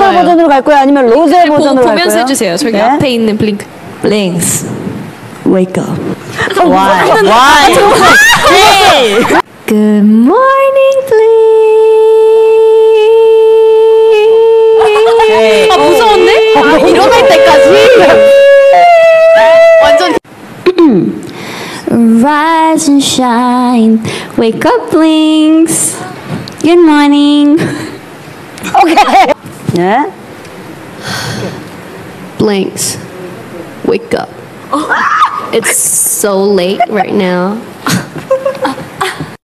오리지널 버전으로 갈 거야? 아니면 로제 버전으로 갈 거야? 보면서 해주세요. 저기 앞에 있는 블링크. Blinks, wake up. Why? Hey! Good morning, Blink. 아 무서운데? 일어날 때까지. 완전. Rise and shine, wake up, Blinks. Good morning. 오케이. 네. Blinks, wake up. It's so late right now.